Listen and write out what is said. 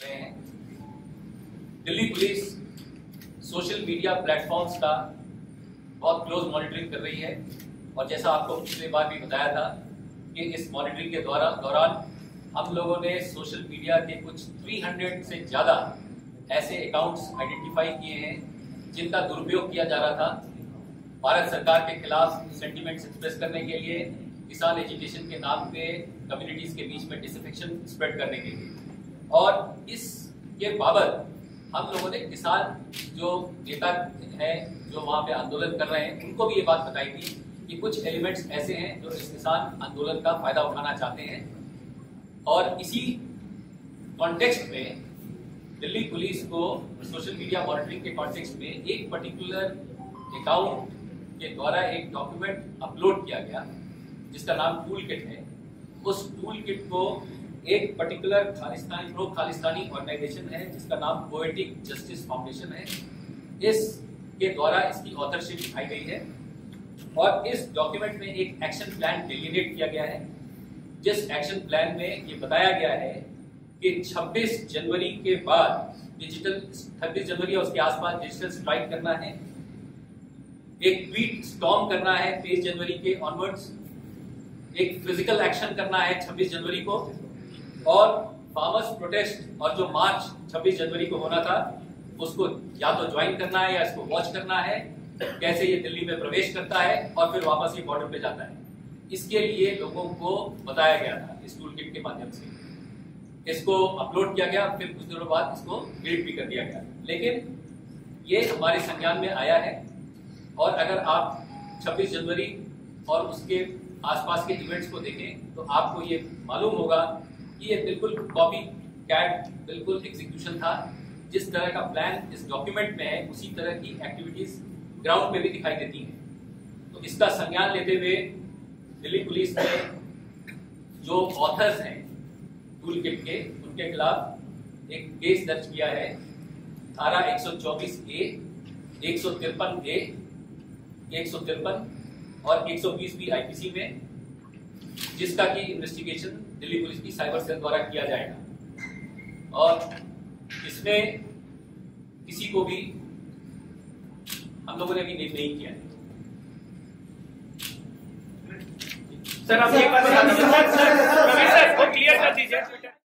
रहे हैं। Delhi police social media platforms का बहुत क्लोज मॉनिटरिंग कर रही है और जैसा आपको पिछली बार भी बताया था कि इस मॉनिटरिंग के दौरान हम लोगों ने सोशल मीडिया के कुछ 300 से ज़्यादा ऐसे अकाउंट्स आइडेंटिफाई किए हैं जिनका दुरुपयोग किया जा रहा था भारत सरकार के खिलाफ सेंटिमेंट्स एक्सप्रेस करने के लिए, किसान एजुकेशन के नाम पे कम्युनिटीज के बीच में डिसअफेक्शन स्प्रेड करने के लिए। और इसके बाबत हम लोगों ने किसान जो नेता हैं जो वहाँ पे आंदोलन कर रहे हैं उनको भी ये बात बताई थी कि कुछ एलिमेंट्स ऐसे हैं जो इस किसान आंदोलन का फायदा उठाना चाहते हैं। और इसी कॉन्टेक्स्ट में दिल्ली पुलिस को सोशल मीडिया मॉनिटरिंग के कॉन्टेक्स्ट में एक पर्टिकुलर अकाउंट के द्वारा एक डॉक्यूमेंट अपलोड किया गया जिसका नाम टूल किट है। उस टूल किट को एक पर्टिकुलर प्रो खालिस्तानी ऑर्गेनाइजेशन है जिसका नाम पोएटिक जस्टिस फाउंडेशन है, इसके द्वारा इसकी ऑथरशिप दिखाई गई है। और इस डॉक्यूमेंट में एक एक्शन प्लान डिलीनेट किया गया है जिस एक्शन प्लान में ये बताया गया है कि 26 जनवरी के बाद 26 जनवरी और उसके आसपास डिजिटल स्ट्राइक करना है, एक ट्वीट स्टॉर्म करना है 23 जनवरी के ऑनवर्ड्स, एक फिजिकल एक्शन करना है 26 जनवरी को, और फार्मर्स प्रोटेस्ट और जो मार्च 26 जनवरी को होना था उसको या तो ज्वाइन करना है या इसको वॉच करना है कैसे ये दिल्ली में प्रवेश करता है और फिर वापस ये बॉर्डर पे जाता है। इसके लिए लोगों को बताया गया था इस टूल किट के माध्यम से, इसको अपलोड किया गया, फिर कुछ दिनों बाद इसको डिलीट भी कर दिया गया। लेकिन ये हमारे संज्ञान में आया है और अगर आप 26 जनवरी और उसके आसपास के इवेंट्स को देखें तो आपको ये मालूम होगा कि ये बिल्कुल कॉपी कैट बिल्कुल एग्जीक्यूशन था। जिस तरह का प्लान इस डॉक्यूमेंट में है उसी तरह की एक्टिविटीज ग्राउंड पे भी दिखाई देती हैं। तो इसका संज्ञान लेते हुए दिल्ली पुलिस ने जो ऑथर्स हैं टूल किट के उनके खिलाफ एक केस दर्ज किया है धारा 124A, 153A, 153 और 120B आईपीसी में, जिसका की इन्वेस्टिगेशन दिल्ली पुलिस की साइबर सेल द्वारा किया जाएगा। और इसमें किसी को भी हम लोगों ने भी नहीं किया है। सर आप एक बार क्लियर कर दीजिए।